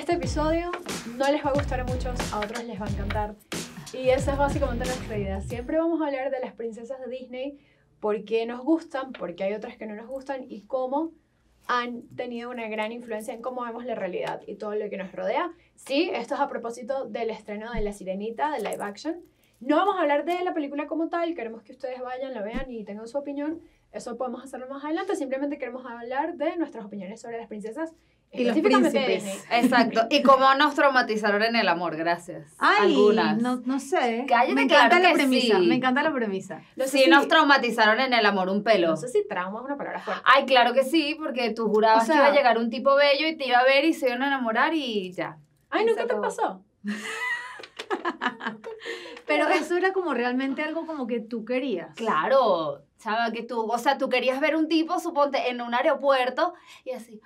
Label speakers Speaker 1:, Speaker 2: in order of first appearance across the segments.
Speaker 1: este episodio no les va a gustar a muchos, a otros les va a encantar. Y esa es básicamente nuestra idea. Siempre vamos a hablar de las princesas de Disney, por qué nos gustan, por qué hay otras que no nos gustan y cómo han tenido una gran influencia en cómo vemos la realidad y todo lo que nos rodea. Sí, esto es a propósito del estreno de La Sirenita, de live action. No vamos a hablar de la película como tal, queremos que ustedes vayan, la vean y tengan su opinión. Eso podemos hacerlo más adelante, simplemente queremos hablar de nuestras opiniones sobre las princesas.
Speaker 2: Y los
Speaker 1: Específicamente de
Speaker 2: príncipes.
Speaker 1: Disney.
Speaker 3: Exacto. Y cómo nos traumatizaron en el amor, gracias.
Speaker 2: Ay,
Speaker 3: Algunas.
Speaker 2: no sé.
Speaker 3: Cállate,
Speaker 2: me encanta
Speaker 3: claro
Speaker 2: la
Speaker 3: que
Speaker 2: premisa,
Speaker 3: sí.
Speaker 2: me encanta la premisa.
Speaker 1: No sé
Speaker 3: Sí,
Speaker 1: si-
Speaker 3: nos traumatizaron en el amor un pelo.
Speaker 1: No sé si trauma es una palabra fuerte.
Speaker 3: Ay, claro que sí, porque tú jurabas
Speaker 2: O sea-
Speaker 3: que iba a llegar un tipo bello y te iba a ver y se iban a enamorar y ya.
Speaker 1: Ay,
Speaker 3: se
Speaker 1: ¿nunca te
Speaker 3: acabó.
Speaker 1: pasó?
Speaker 2: Pero eso era como realmente algo como que tú querías.
Speaker 3: Claro, chava, que tú, o sea, tú querías ver un tipo, suponte, en un aeropuerto y así.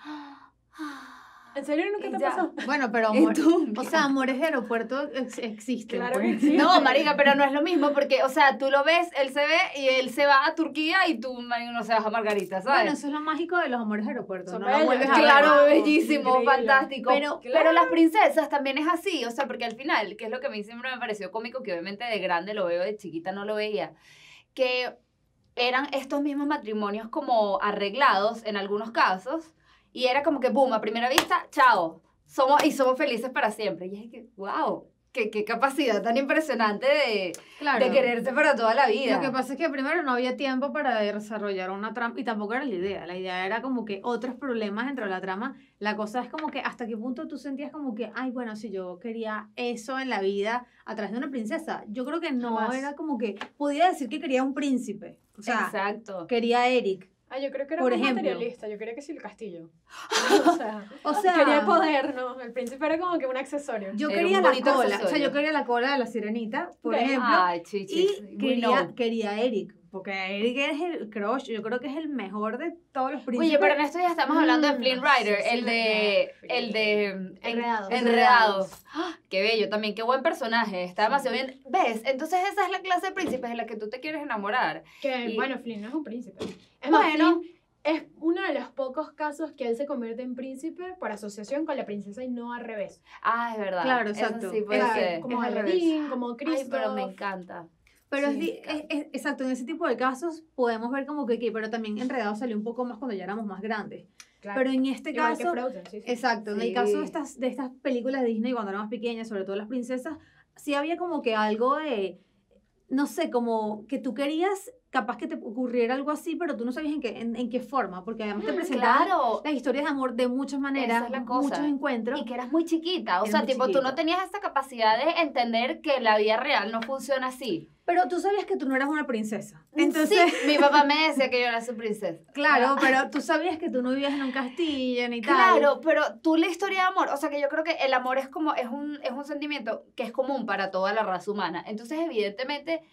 Speaker 1: ¿En serio nunca
Speaker 3: Y
Speaker 1: te
Speaker 3: ya.
Speaker 1: pasó?
Speaker 2: Bueno, pero
Speaker 3: ¿Y
Speaker 2: amor,
Speaker 3: tú?
Speaker 2: o sea, amores de aeropuerto existen.
Speaker 1: Claro
Speaker 2: pues.
Speaker 1: que sí.
Speaker 3: No, marica, pero no es lo mismo porque, o sea, tú lo ves, él se ve y él se va a Turquía y tú, marica, no se vas a Margarita, ¿sabes?
Speaker 2: Bueno, eso es lo mágico de los amores de aeropuerto.
Speaker 1: Son
Speaker 2: No lo
Speaker 1: bellos,
Speaker 2: vuelves a ver.
Speaker 3: Claro,
Speaker 1: Wow,
Speaker 3: bellísimo,
Speaker 1: increíble.
Speaker 3: fantástico.
Speaker 2: Pero-
Speaker 3: Pero las princesas también es así, o sea, porque al final, que es lo que a mí siempre me pareció cómico, que obviamente de grande lo veo, de chiquita no lo veía, que eran estos mismos matrimonios como arreglados en algunos casos, y era como que, boom, a primera vista, chao, somos felices para siempre. Y es que, wow, qué capacidad tan impresionante
Speaker 2: Claro.
Speaker 3: de quererse para toda la vida.
Speaker 2: Lo que pasa es que primero no había tiempo para desarrollar una trama y tampoco era la idea. La idea era como que otros problemas dentro de la trama. La cosa es como que hasta qué punto tú sentías como que, ay, bueno, si yo quería eso en la vida a través de una princesa. Yo creo que no
Speaker 1: Jamás.
Speaker 2: era como que podía decir que quería un príncipe. O sea,
Speaker 3: Exacto.
Speaker 2: quería a Eric.
Speaker 1: Ah, yo creo que era
Speaker 2: Por
Speaker 1: muy
Speaker 2: ejemplo.
Speaker 1: materialista. Yo quería que sí el castillo.
Speaker 2: O sea,
Speaker 1: quería poder, ¿no? El príncipe era como que un accesorio.
Speaker 2: yo
Speaker 3: Era
Speaker 2: quería
Speaker 3: un
Speaker 2: la
Speaker 3: bonito
Speaker 2: cola. O sea,
Speaker 3: accesorio.
Speaker 2: yo quería la cola de la sirenita, por
Speaker 1: Ok.
Speaker 2: ejemplo.
Speaker 3: Ay, chichis.
Speaker 2: Y
Speaker 3: we know.
Speaker 2: quería a Eric. Porque Eric es el crush. Yo creo que es el mejor de todos los príncipes.
Speaker 3: Oye, pero en esto ya estamos hablando de Flynn Rider,
Speaker 1: sí, sí,
Speaker 3: el de
Speaker 1: Enredados.
Speaker 3: Enredados. ¡Ah! Qué bello también, qué buen personaje, está demasiado bien. ¿Ves? Entonces esa es la clase de príncipes de la que tú te quieres enamorar.
Speaker 1: Que,
Speaker 3: Y-
Speaker 1: bueno, Flynn no es un príncipe. Es más,
Speaker 3: Bueno.
Speaker 1: Flynn es uno de los pocos casos que él se convierte en príncipe por asociación con la princesa y no al revés.
Speaker 3: Ah, es verdad.
Speaker 2: Claro,
Speaker 3: Eso
Speaker 2: exacto.
Speaker 3: sí puede
Speaker 2: Es
Speaker 3: ser.
Speaker 1: Como
Speaker 2: es al
Speaker 1: Aladdin, como
Speaker 3: Ay,
Speaker 1: Cristo.
Speaker 3: pero me encanta.
Speaker 2: Pero
Speaker 1: Sí.
Speaker 2: exacto, en ese tipo de casos podemos ver como que, ok, pero también Enredado salió un poco más cuando ya éramos más grandes.
Speaker 1: Claro.
Speaker 2: Pero en este
Speaker 1: Igual que
Speaker 2: caso,
Speaker 1: Frozen, sí, sí.
Speaker 2: exacto, en
Speaker 3: Sí.
Speaker 2: el caso de estas películas de Disney cuando éramos pequeñas, sobre todo las princesas, sí había como que algo de, no sé, como que tú querías, capaz que te ocurriera algo así, pero tú no sabías en qué forma, porque además te presentaban
Speaker 3: Claro.
Speaker 2: las historias de amor de muchas maneras,
Speaker 3: Esa es la cosa.
Speaker 2: muchos encuentros.
Speaker 3: Y que eras muy chiquita, o
Speaker 2: Era
Speaker 3: sea,
Speaker 2: muy
Speaker 3: tipo, tú
Speaker 2: chiquita.
Speaker 3: no tenías esta capacidad de entender que la vida real no funciona así.
Speaker 2: Pero tú sabías que tú no eras una princesa. Entonces,
Speaker 3: Sí, mi papá me decía que yo era su princesa.
Speaker 2: claro, pero tú sabías que tú no vivías en un castillo ni tal.
Speaker 3: Claro, pero tú la historia de amor, o sea que yo creo que el amor es como, es un sentimiento que es común para toda la raza humana. Entonces, evidentemente,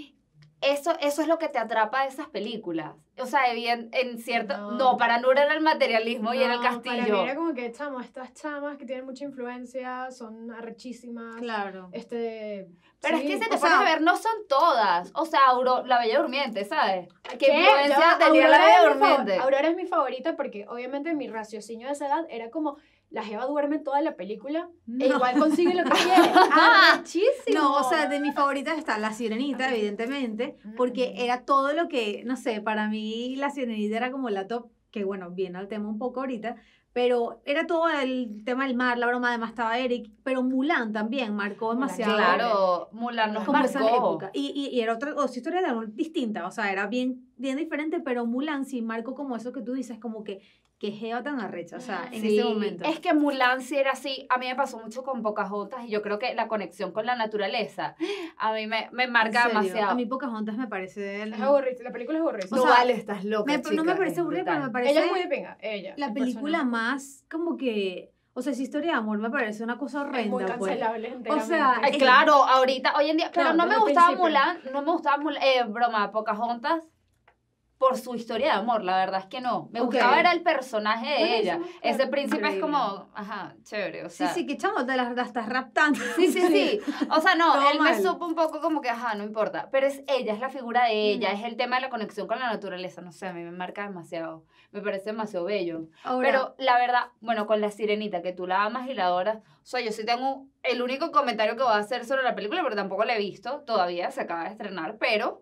Speaker 3: eso es lo que te atrapa de esas películas. O sea, en cierto,
Speaker 1: No.
Speaker 3: no, para Nur era el materialismo y era el
Speaker 1: No, Para
Speaker 3: castillo.
Speaker 1: mí era como que, chamo, estas chamas que tienen mucha influencia son arrechísimas.
Speaker 2: Claro.
Speaker 3: Pero
Speaker 1: Sí,
Speaker 3: es que se
Speaker 1: o
Speaker 3: te
Speaker 1: sea,
Speaker 3: pones a ver, no son todas. O sea, la Bella Durmiente, ¿sabes? ¿Qué
Speaker 1: ¿qué?
Speaker 3: influencia
Speaker 1: Ya va,
Speaker 3: tenía la
Speaker 1: Aurora
Speaker 3: Bella
Speaker 1: es mi
Speaker 3: Durmiente?
Speaker 1: Aurora es mi favorita porque obviamente mi raciocinio de esa edad era como la jeva duerme toda la película
Speaker 2: No.
Speaker 1: e igual consigue lo que quiere. Arrechísimo.
Speaker 2: No, o sea, de mis favoritas está La Sirenita, evidentemente, porque era todo lo que, no sé, para mí La Sirenita era como la top, que bueno, viene al tema un poco ahorita, pero era todo el tema del mar, la broma, además estaba Eric, pero Mulan también marcó
Speaker 1: Mulan,
Speaker 2: demasiado.
Speaker 3: Claro, Mulan nos
Speaker 2: Como esa
Speaker 3: marcó.
Speaker 2: época. Y era otra historia de amor distinta, o sea, era bien diferente, pero Mulan sí marcó como eso que tú dices, como que jeva tan arrecha, o sea, en
Speaker 3: Sí,
Speaker 2: ese momento.
Speaker 3: es que Mulan sí era así. A mí me pasó mucho con Pocahontas y yo creo que la conexión con la naturaleza a mí me
Speaker 2: En
Speaker 3: marca
Speaker 2: serio,
Speaker 3: demasiado.
Speaker 2: A mí Pocahontas me parece...
Speaker 1: Es aburrida, la película es aburrida.
Speaker 2: O
Speaker 3: No
Speaker 2: sea,
Speaker 3: vale, estás loca,
Speaker 2: no
Speaker 3: chica,
Speaker 2: me parece
Speaker 3: es
Speaker 2: aburrida, pero me
Speaker 3: brutal.
Speaker 2: parece
Speaker 1: Ella es muy de pinga, ella.
Speaker 2: la
Speaker 1: el
Speaker 2: película
Speaker 1: personaje.
Speaker 2: más como que... O sea, esa historia de amor me parece una cosa
Speaker 1: Es muy
Speaker 2: horrenda, pues.
Speaker 1: cancelable enteramente.
Speaker 2: sea,
Speaker 3: Ay, claro, ahorita, hoy en día, pero
Speaker 1: No,
Speaker 3: no me
Speaker 1: desde el
Speaker 3: gustaba
Speaker 1: principio.
Speaker 3: Mulan, broma, Pocahontas. por su historia de amor, la verdad es que no. Me
Speaker 2: Ok.
Speaker 3: gustaba era el personaje de
Speaker 1: Buenísimo,
Speaker 3: ella.
Speaker 1: claro.
Speaker 3: Ese príncipe es
Speaker 2: Increíble.
Speaker 3: como, ajá, chévere, o sea.
Speaker 2: Sí, que chamo, la estás raptando.
Speaker 3: Sí. O sea, no,
Speaker 2: Todo
Speaker 3: él me
Speaker 2: mal.
Speaker 3: supo un poco como que, ajá, no importa. Pero es ella, es la figura de ella, es el tema de la conexión con la naturaleza. No sé, a mí me marca demasiado. Me parece demasiado bello.
Speaker 2: Ahora,
Speaker 3: Pero la verdad, bueno, con la sirenita, que tú la amas y la adoras, o sea, yo sí tengo el único comentario que voy a hacer sobre la película, pero tampoco la he visto todavía, se acaba de estrenar, pero,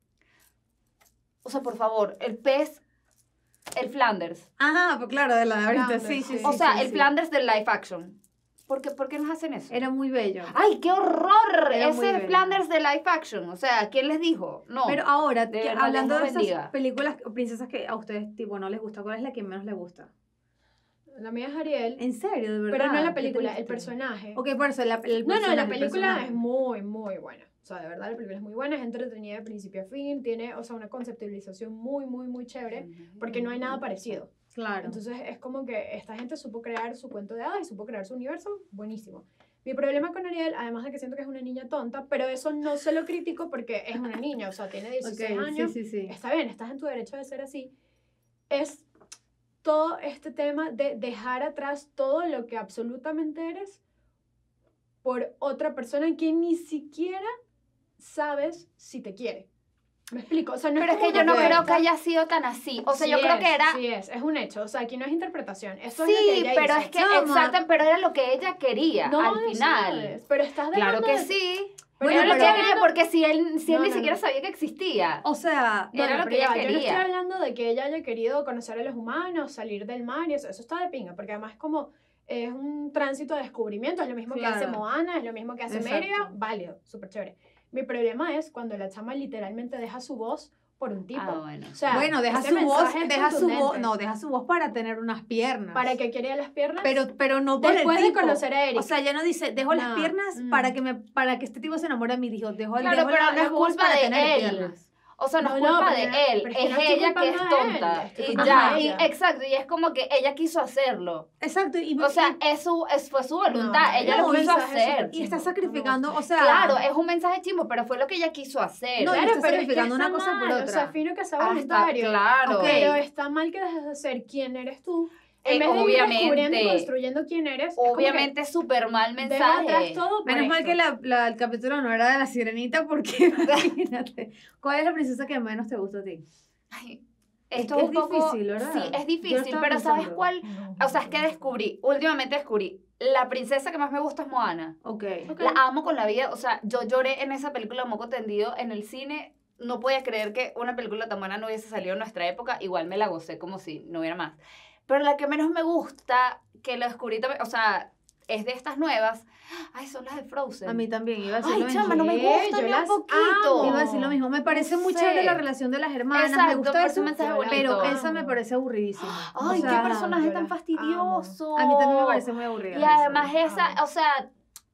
Speaker 3: o sea, por favor, el pez, el Flanders,
Speaker 2: ajá, pues claro, de la de ahorita,
Speaker 1: Flanders,
Speaker 2: sí,
Speaker 1: sí.
Speaker 2: sí.
Speaker 3: o sea,
Speaker 2: sí,
Speaker 3: el
Speaker 2: sí.
Speaker 3: Flanders del live action. ¿Por qué nos hacen eso?
Speaker 2: Era muy bello.
Speaker 3: ¡Ay, qué horror!
Speaker 2: Era muy
Speaker 3: Ese
Speaker 2: bello.
Speaker 3: Flanders de live action, o sea, ¿quién les dijo? No.
Speaker 2: Pero ahora,
Speaker 3: de
Speaker 2: que
Speaker 3: verdad,
Speaker 2: hablando
Speaker 3: Dios
Speaker 2: de
Speaker 3: los
Speaker 2: esas
Speaker 3: bendiga.
Speaker 2: películas o princesas que a ustedes tipo no les gusta, ¿cuál es la que menos les gusta?
Speaker 1: La mía es Ariel,
Speaker 2: ¿En serio, de verdad?
Speaker 1: pero no la
Speaker 2: Qué
Speaker 1: película, el
Speaker 2: triste.
Speaker 1: personaje.
Speaker 2: Ok, por eso, el
Speaker 1: No, la
Speaker 2: personaje, el
Speaker 1: película
Speaker 2: personaje.
Speaker 1: es muy, muy buena. O sea, de verdad, la película es muy buena, es entretenida de principio a fin, tiene, o sea, una conceptualización muy, muy, muy chévere, porque no hay nada parecido.
Speaker 2: Claro.
Speaker 1: Entonces, es como que esta gente supo crear su cuento de hadas y supo crear su universo, buenísimo. Mi problema con Ariel, además de que siento que es una niña tonta, pero eso no se lo critico porque es una niña, o sea, tiene 16
Speaker 2: Ok,
Speaker 1: años,
Speaker 2: sí.
Speaker 1: está bien, estás en tu derecho de ser así, es todo este tema de dejar atrás todo lo que absolutamente eres por otra persona que ni siquiera sabes si te quiere. ¿Me explico? O sea, no
Speaker 3: Pero es
Speaker 1: como
Speaker 3: que yo no
Speaker 1: una
Speaker 3: creo que
Speaker 1: oferta.
Speaker 3: haya sido tan así. O sea,
Speaker 1: Sí
Speaker 3: yo creo
Speaker 1: es,
Speaker 3: que era...
Speaker 1: Sí es un hecho. O sea, aquí no es interpretación. Eso es lo que
Speaker 3: Sí,
Speaker 1: ella
Speaker 3: pero
Speaker 1: hizo.
Speaker 3: es que,
Speaker 2: Chama.
Speaker 3: exacto, pero era lo que ella quería
Speaker 1: No
Speaker 3: al
Speaker 1: lo
Speaker 3: final.
Speaker 1: sabes, pero estás
Speaker 3: Claro
Speaker 1: dejando
Speaker 3: que
Speaker 1: de-
Speaker 3: sí.
Speaker 1: Pero
Speaker 3: Era lo que
Speaker 1: pero-
Speaker 3: ella quería, porque si él
Speaker 1: No,
Speaker 3: ni
Speaker 1: no,
Speaker 3: siquiera
Speaker 1: no.
Speaker 3: sabía que existía.
Speaker 2: O sea,
Speaker 3: Era lo
Speaker 1: pero
Speaker 3: que ella
Speaker 1: ya va, Yo no estoy
Speaker 3: quería.
Speaker 1: hablando de que ella haya querido conocer a los humanos, salir del mar y eso está de pinga, porque además como es un tránsito de descubrimiento, es lo mismo que hace
Speaker 2: Claro.
Speaker 1: Moana, es lo mismo que hace
Speaker 2: Exacto.
Speaker 1: Mérida, válido, súper chévere. Mi problema es cuando la chama literalmente deja su voz por un tipo.
Speaker 3: Ah, bueno.
Speaker 1: O sea,
Speaker 2: bueno, deja
Speaker 1: ese
Speaker 2: su voz,
Speaker 1: mensaje es contundente.
Speaker 2: deja su voz para tener unas piernas.
Speaker 1: ¿Para qué quería las piernas?
Speaker 2: Pero no por
Speaker 1: Después
Speaker 2: el
Speaker 1: de
Speaker 2: tipo.
Speaker 1: conocer a Eric.
Speaker 2: O sea, ya no dice, dejo las
Speaker 1: No,
Speaker 2: piernas para que este tipo se enamore de mí. Dijo, dejo
Speaker 3: Claro,
Speaker 2: dejo
Speaker 3: pero no
Speaker 2: las
Speaker 3: es
Speaker 2: voz
Speaker 3: culpa
Speaker 2: para
Speaker 3: de
Speaker 2: tener
Speaker 3: él.
Speaker 2: piernas.
Speaker 3: O sea, no es
Speaker 1: No, no,
Speaker 3: culpa
Speaker 1: pero
Speaker 3: de él,
Speaker 1: pero es que
Speaker 3: es
Speaker 1: no estoy
Speaker 3: ella que es
Speaker 1: culpando a él,
Speaker 3: tonta.
Speaker 1: estoy
Speaker 3: Y
Speaker 1: culpando
Speaker 3: ya,
Speaker 1: a
Speaker 3: y
Speaker 1: ella.
Speaker 3: exacto, y es como que ella quiso hacerlo.
Speaker 2: Exacto. Y,
Speaker 3: O sea, fue su voluntad,
Speaker 1: No,
Speaker 3: ella
Speaker 2: no,
Speaker 3: lo quiso
Speaker 1: mensaje
Speaker 3: hacer.
Speaker 1: súper
Speaker 2: y está
Speaker 1: chimbo,
Speaker 2: sacrificando,
Speaker 1: no me
Speaker 2: o sea...
Speaker 3: Claro, es un mensaje chimbo, pero fue lo que ella quiso hacer.
Speaker 2: No, y
Speaker 1: Claro,
Speaker 2: está
Speaker 1: pero es que
Speaker 2: sacrificando
Speaker 1: está
Speaker 2: una cosa por
Speaker 1: mal,
Speaker 2: otra.
Speaker 1: O sea, fino que sea
Speaker 3: Ah, está
Speaker 1: voluntario.
Speaker 3: claro.
Speaker 1: Pero está mal que dejes de ser quién eres tú. En vez de ir
Speaker 3: Obviamente.
Speaker 1: descubriendo y construyendo quién eres. es como que
Speaker 3: Obviamente, súper mal
Speaker 1: deja atrás
Speaker 3: mensaje.
Speaker 1: todo por
Speaker 2: Menos mal
Speaker 1: esto.
Speaker 2: que el capítulo no era de la sirenita, porque imagínate. ¿Cuál es la princesa que menos te gusta a ti?
Speaker 3: Ay,
Speaker 2: Es
Speaker 3: esto
Speaker 2: que
Speaker 3: es
Speaker 2: es
Speaker 3: un poco...
Speaker 2: difícil, ¿verdad?
Speaker 3: Sí, es
Speaker 2: Yo lo
Speaker 3: difícil,
Speaker 2: estaba
Speaker 3: pero ¿sabes
Speaker 2: pensando.
Speaker 3: cuál?
Speaker 1: No,
Speaker 3: O sea, es que últimamente descubrí, la princesa que más me gusta es Moana.
Speaker 2: Ok.
Speaker 1: Ok.
Speaker 3: La amo con la vida, o sea, yo lloré en esa película moco tendido en el cine. No podía creer que una película tan buena no hubiese salido en nuestra época. Igual me la gocé como si no hubiera más. Pero la que menos me gusta, que la descubrí también, o sea, es de estas nuevas. Ay, son las de Frozen.
Speaker 2: A mí también, iba a decir
Speaker 3: Ay,
Speaker 2: lo mismo.
Speaker 3: chama, no me
Speaker 1: ¿Qué?
Speaker 3: gusta
Speaker 1: Yo
Speaker 3: ni un
Speaker 1: las
Speaker 3: poquito.
Speaker 1: amo.
Speaker 2: Iba a decir lo mismo. Me parece
Speaker 3: No
Speaker 2: muy
Speaker 3: sé.
Speaker 2: chévere la relación de las hermanas.
Speaker 3: Exacto,
Speaker 2: me gusta
Speaker 3: parece
Speaker 2: eso.
Speaker 3: un mensaje bonito.
Speaker 2: Pero
Speaker 1: Amo.
Speaker 2: esa me parece aburridísima.
Speaker 3: Ay,
Speaker 2: O sea,
Speaker 3: qué personaje
Speaker 1: yo
Speaker 3: tan
Speaker 1: las
Speaker 3: fastidioso.
Speaker 2: A mí también me parece muy aburrida.
Speaker 3: Y además
Speaker 1: esa.
Speaker 3: esa,
Speaker 1: Amo.
Speaker 3: o sea,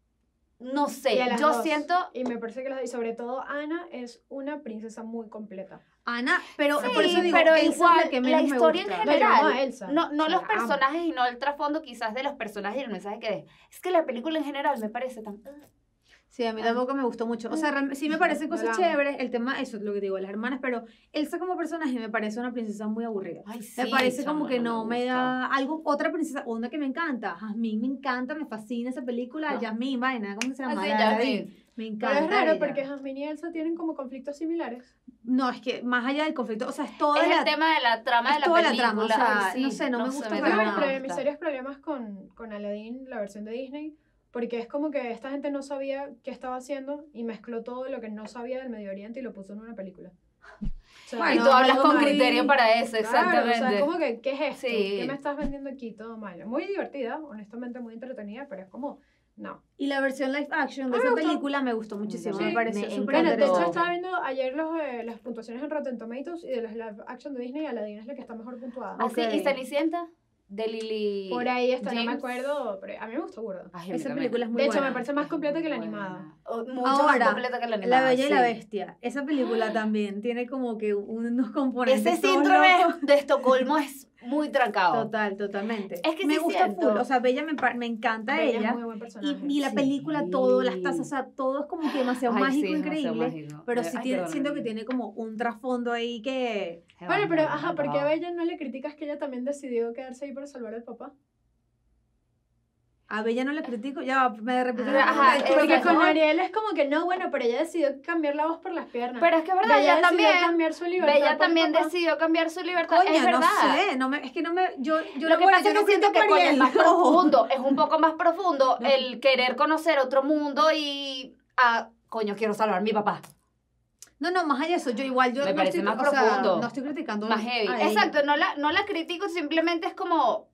Speaker 3: no
Speaker 1: Y
Speaker 3: sé,
Speaker 1: a las
Speaker 3: yo
Speaker 1: dos.
Speaker 3: siento...
Speaker 1: Y me parece que y sobre todo Ana es una princesa muy completa.
Speaker 2: Ana, pero
Speaker 3: Sí,
Speaker 2: por eso digo,
Speaker 3: pero
Speaker 2: Elsa es
Speaker 3: igual,
Speaker 2: la que menos me
Speaker 3: historia en
Speaker 2: gusta.
Speaker 1: No, yo amo
Speaker 3: general,
Speaker 1: a Elsa.
Speaker 3: no
Speaker 1: O sea,
Speaker 3: los
Speaker 1: la amo.
Speaker 3: personajes y no el trasfondo quizás de los personajes y el mensaje que de. Es que la película en general me parece tan...
Speaker 2: Sí, a mí tampoco me gustó mucho. O sea, sí me parecen
Speaker 1: No la
Speaker 2: cosas
Speaker 1: amo.
Speaker 2: chéveres. El tema, eso es lo que digo, las hermanas, pero Elsa como personaje me parece una princesa muy aburrida.
Speaker 3: Ay,
Speaker 2: Me parece como
Speaker 3: chama,
Speaker 2: que no me
Speaker 3: gusta.
Speaker 2: da algo, otra princesa, una que me encanta. Jasmine me encanta, me fascina esa película.
Speaker 3: No.
Speaker 2: Jasmine, vaina, ¿cómo se llama?
Speaker 3: Así,
Speaker 2: La de
Speaker 3: ya
Speaker 2: Aladdin.
Speaker 3: vi.
Speaker 2: Me
Speaker 1: Pero
Speaker 2: encanta.
Speaker 1: es raro
Speaker 2: ella.
Speaker 1: porque Jasmine y Elsa tienen como conflictos similares.
Speaker 2: No, es que más allá del conflicto, o sea, es toda
Speaker 3: Es
Speaker 2: la...
Speaker 3: el tema de la trama
Speaker 2: es
Speaker 3: de la
Speaker 2: toda la
Speaker 3: película.
Speaker 2: trama, o sea,
Speaker 3: Ay,
Speaker 2: no sé, no me gusta
Speaker 3: me
Speaker 2: para
Speaker 1: Yo
Speaker 2: nada.
Speaker 1: mis serios problemas con Aladdin, la versión de Disney, porque es como que esta gente no sabía qué estaba haciendo y mezcló todo lo que no sabía del Medio Oriente y lo puso en una película. O sea,
Speaker 3: Y
Speaker 2: Bueno,
Speaker 3: tú hablas
Speaker 2: algo
Speaker 3: con
Speaker 2: muy-
Speaker 3: criterio para eso,
Speaker 1: claro, o
Speaker 3: exactamente.
Speaker 1: sea, es como que, ¿qué es esto?
Speaker 3: Sí.
Speaker 1: ¿Qué me estás vendiendo aquí? Todo malo. Muy divertida, honestamente muy entretenida, pero es como, no.
Speaker 2: Y la versión live action de
Speaker 1: Ah,
Speaker 2: esa
Speaker 1: me gustó.
Speaker 2: película me gustó muchísimo,
Speaker 3: Sí,
Speaker 2: me pareció
Speaker 3: me
Speaker 2: súper
Speaker 1: Bueno, de hecho
Speaker 2: interesante.
Speaker 1: estaba viendo ayer las puntuaciones en Rotten Tomatoes y de los live action de Disney, Aladdin es la que está mejor puntuada.
Speaker 3: Así,
Speaker 2: Ok.
Speaker 3: ¿y Cenicienta? De Lily
Speaker 1: Por ahí está, no me
Speaker 3: James.
Speaker 1: acuerdo, pero a mí me gustó burda.
Speaker 3: Ay, a mí
Speaker 2: Esa
Speaker 3: también.
Speaker 2: película es muy
Speaker 1: De hecho,
Speaker 2: buena.
Speaker 1: me parece más completa que la
Speaker 3: Muy
Speaker 1: animada.
Speaker 3: buena. Mucho
Speaker 2: Ahora,
Speaker 3: más completa que la animada.
Speaker 2: La Bella y la
Speaker 3: sí.
Speaker 2: Bestia. Esa película también tiene como que unos componentes
Speaker 3: Ese
Speaker 2: todos
Speaker 3: síndrome
Speaker 2: locos.
Speaker 3: de Estocolmo es muy trancado.
Speaker 2: Totalmente.
Speaker 3: Es que
Speaker 2: me
Speaker 3: sí
Speaker 2: gusta
Speaker 3: siento-
Speaker 2: full, o sea, Bella me encanta
Speaker 1: Bella es
Speaker 2: ella.
Speaker 1: muy buen personaje.
Speaker 2: Y la
Speaker 3: Sí.
Speaker 2: película, todo, las tazas, o sea, todo es como que demasiado
Speaker 3: Ay,
Speaker 2: mágico,
Speaker 3: sí, es demasiado
Speaker 2: increíble.
Speaker 3: mágico.
Speaker 2: Pero sí
Speaker 3: Ay,
Speaker 2: tiene,
Speaker 3: perdón,
Speaker 2: siento que
Speaker 3: Emily.
Speaker 2: tiene como un trasfondo ahí que...
Speaker 1: Bueno, pero ajá,
Speaker 3: por
Speaker 1: porque a Bella no le criticas que ella también decidió quedarse ahí para salvar al papá.
Speaker 2: A Bella no le critico, ya me repito.
Speaker 3: Ajá,
Speaker 1: Porque
Speaker 3: Exacto.
Speaker 1: con Ariel es como que no, bueno, pero ella decidió cambiar la voz por las piernas.
Speaker 3: Pero es que es verdad,
Speaker 1: Bella
Speaker 3: ella
Speaker 1: decidió
Speaker 3: también.
Speaker 1: cambiar su libertad
Speaker 3: Bella
Speaker 1: por el
Speaker 3: también
Speaker 1: papá.
Speaker 3: decidió cambiar su libertad.
Speaker 2: Coño,
Speaker 3: es verdad.
Speaker 2: no sé, no me, es que no me, yo
Speaker 3: Lo que pasa es que siento que coño, es más
Speaker 2: profundo.
Speaker 3: profundo, es un poco más profundo el querer conocer otro mundo y coño, quiero salvar a mi papá.
Speaker 2: No, más allá de eso, yo igual, yo
Speaker 3: Me
Speaker 2: no
Speaker 3: parece
Speaker 2: estoy,
Speaker 3: más
Speaker 2: o sea,
Speaker 3: profundo.
Speaker 2: no estoy criticando
Speaker 3: Más heavy.
Speaker 2: a ella.
Speaker 3: Exacto, no la critico, simplemente es como.